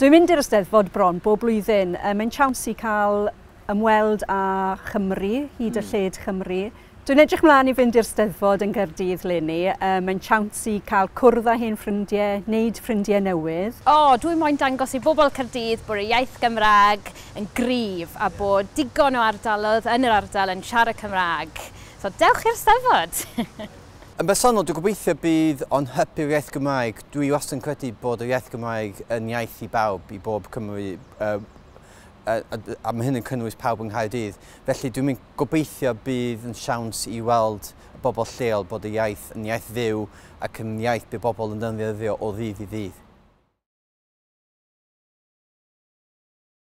Dwi'n mynd i'r Eisteddfod bron bob blwyddyn. Mae'n siawns i cael ymweld â Chymru, hyd y lled Chymru. Dwi'n edrych mlaen i fynd i'r Eisteddfod yn Gaerdydd leni. Mae'n siawns i cael cwrdd â hen ffrindiau, wneud ffrindiau newydd. Dwi'n moyn dangos i bobl Caerdydd bod y iaith Gymraeg yn gryf a bod digon o ardaloedd yn yr ardal yn siarad Cymraeg. So dewch i'r Eisteddfod! Yn bersonol, dwi'n gobeithio bydd o'n hybu'r iaith Gymraeg. Dwi wastad yn credu bod y iaith Gymraeg yn iaith i bawb, i bob Cymru, a mae hyn yn cynnwys pawb yng Nghaerdydd. Felly dwi'n gobeithio bydd yn siawns i weld y bobl lleol bod y iaith yn iaith fyw ac yn iaith bydd bobl yn ddefnyddio o ddydd i ddydd.